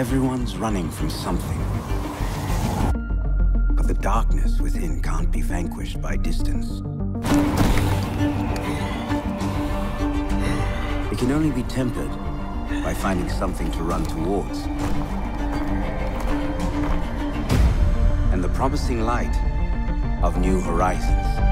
Everyone's running from something. But the darkness within can't be vanquished by distance. It can only be tempered by finding something to run towards. And the promising light of new horizons.